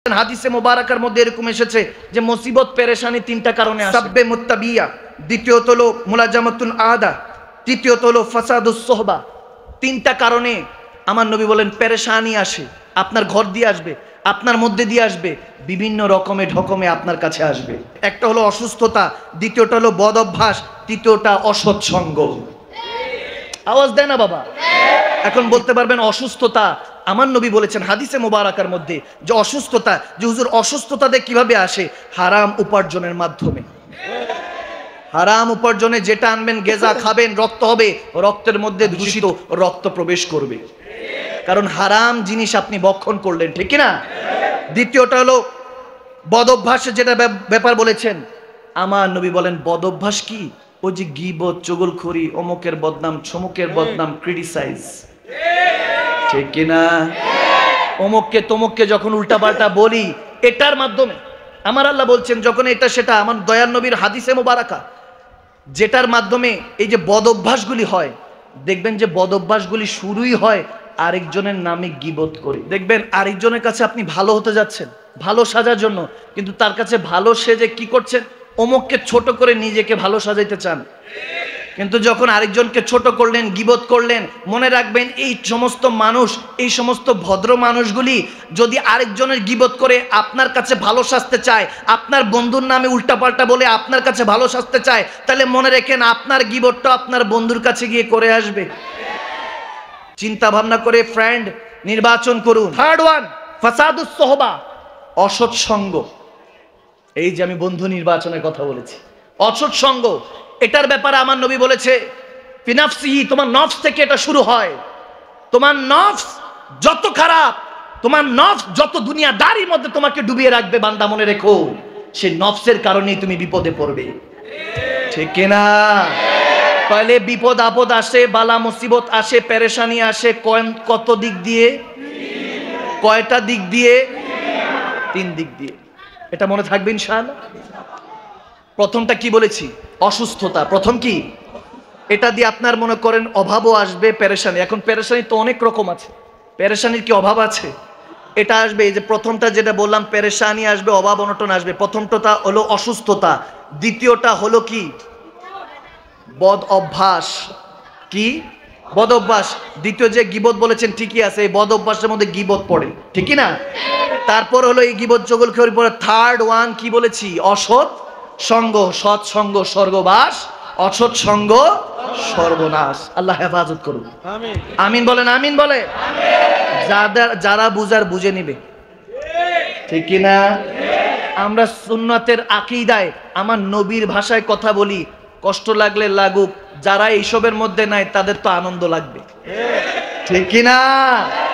হাদিসে মুবারাকার মধ্যে এরকম এসেছে যে মুসিবত পেরেশানি তিনটা কারণে আসে। সাব্বে মুত্তাবিয়া, দ্বিতীয়ত হলো মুলাজামাতুল আদা, তৃতীয়ত হলো ফাসাদুস সোহবা। তিনটা কারণে আমার নবী বলেন পেরেশানি আসে, আপনার ঘর দিয়ে আসবে, আপনার মধ্যে দিয়ে আসবে, বিভিন্ন রকমে ঢকমে আপনার কাছে আসবে। একটা হলো অসুস্থতা, দ্বিতীয়টা হলো বদ অভ্যাস, তৃতীয়টা অসৎসঙ্গ। আওয়াজ দেয় না বাবা? এখন বলতে পারবেন অসুস্থতা, আমার নবী বলেছেন হাদিসে মুবারাকার মধ্যে যে অসুস্থতা, যে হুজুর অসুস্থতাতে কিভাবে আসে? হারাম উপার্জনের মাধ্যমে। হারাম উপার্জনে যেটা আনবেন, গেজা খাবেন, রক্ত হবে, রক্তের মধ্যে দূষিত রক্ত প্রবেশ করবে, কারণ হারাম জিনিস আপনি ভক্ষণ করলেন, ঠিক কি না? দ্বিতীয়টা হলো বদ অভ্যাসের যেটা ব্যাপার বলেছেন, আমার নবী বলেন বদ অভ্যাস কি? ওই যে গীবত, চুগলখড়ি, অমুকের বদনাম, ছমুকের বদনাম, ক্রিটিসাইজ, ঠিক কিনা? অমুককে তমুককে যখন উল্টাপাল্টা বলি, এটার মাধ্যমে আমার আল্লাহ বলছেন যখন এটা সেটা, আমার দয়ার নবীর হাদিসে মুবারাকা, যেটার মাধ্যমে এই যে বদ অভ্যাসগুলি হয়, দেখবেন যে বদ অভ্যাসগুলি শুরুই হয় আরেকজনের নামে গীবত করে। দেখবেন আরেকজনের কাছে আপনি ভালো হতে যাচ্ছেন, ভালো সাজার জন্য, কিন্তু তার কাছে ভালো সেজে কি করছেন? অমুককে ছোট করে নিজেকে ভালো সাজাইতে চান। কিন্তু যখন আরেকজনকে ছোট করলেন, গীবত করলেন, মনে রাখবেন এই সমস্ত মানুষ, এই সমস্ত ভদ্র মানুষগুলি যদি আরেকজনের গীবত করে আপনার কাছে ভালো সাজতে চায়, আপনার বন্ধুর নামে উল্টাপাল্টা বলে আপনার কাছে ভালো সাজতে চায়, তাহলে মনে রাখেন আপনার গীবতটা আপনার বন্ধুর কাছে গিয়ে করে আসবে। চিন্তা ভাবনা করে ফ্রেন্ড নির্বাচন করুন। থার্ড ওয়ান, ফাসাদুস সোহবা, অসৎ সঙ্গ। এই যে আমি বন্ধু নির্বাচনের কথা বলেছি, অসৎ সঙ্গ, এটার ব্যাপারে আমার নবী বলেছে ফিনাফসিহি, তোমার নফস থেকে এটা শুরু হয়। তোমার নফস যত খারাপ, তোমার নফস যত দুনিয়াদারির মধ্যে তোমাকে ডুবিয়ে রাখবে, বান্দা মনে রেখো সেই নফসের কারণেই তুমি বিপদে পড়বে, ঠিক কিনা? তাহলে বিপদ আপদ আসে, বালা মুসিবত আসে, পেরেশানি আসে কত দিক দিয়ে? কয়টা দিক দিয়ে? 3 দিক দিয়ে। এটা মনে থাকবে ইনশাআল্লাহ। প্রথমটা কি বলেছি? অসুস্থতা। প্রথম কি? এটা দিয়ে আপনার মনে করেন অভাবও আসবে, পেরেশানি। এখন পেরেশানি তো অনেক রকম আছে, পেরেশানির কি অভাব আছে? এটা আসবে, এই যে প্রথমটা যেটা বললাম, পেরেশানি আসবে, অভাব অনটন আসবে। প্রথমটা হলো অসুস্থতা, দ্বিতীয়টা হলো কি? বদ অভ্যাস। কি? বদ অভ্যাস। দ্বিতীয় যে গীবত বলেছেন ঠিকই আছে, এই বদ অভ্যাসের মধ্যে গীবত পড়ে, ঠিক কি না? তারপর হলো এই গীবত চগলখড়ির পরে থার্ড ওয়ান কি বলেছি? অসৎ সঙ্গ। সৎ সঙ্গ স্বর্গবাস, অসৎ সঙ্গ সর্বনাশ। আল্লাহ হেফাজত করুন, আমিন বলেন, আমিন বলে। যারা বুঝার বুঝে নিবে, ঠিক কি না? আমরা সুন্নাতের আকীদায় আমার নবীর ভাষায় কথা বলি, কষ্ট লাগলে লাগুক, যারা এইসবের মধ্যে নাই তাদের তো আনন্দ লাগবে, ঠিক কি না?